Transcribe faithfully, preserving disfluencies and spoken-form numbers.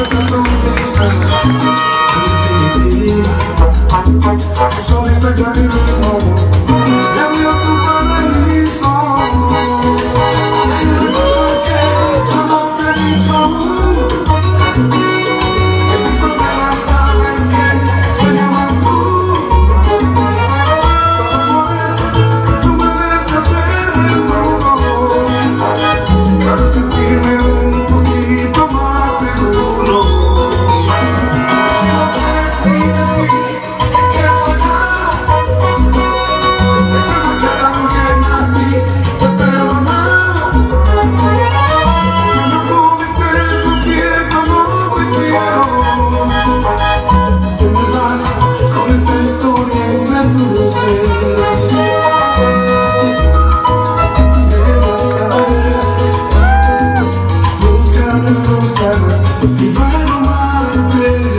esa sonrisa definitiva, sonrisa que a mí mismo te abrió tu paraíso. Porque yo no te he dicho aún que mis problemas sabes que se llaman tú. Tú me ves hacerme todo para sentirme un poquito más seguro. Si no quieres ni decir que quiero fallar, déjame que también a ti te he perdonado. Cuando tú dices lo siento, no te quiero, te me vas con esta historia entre tus dedos. Y bueno, más te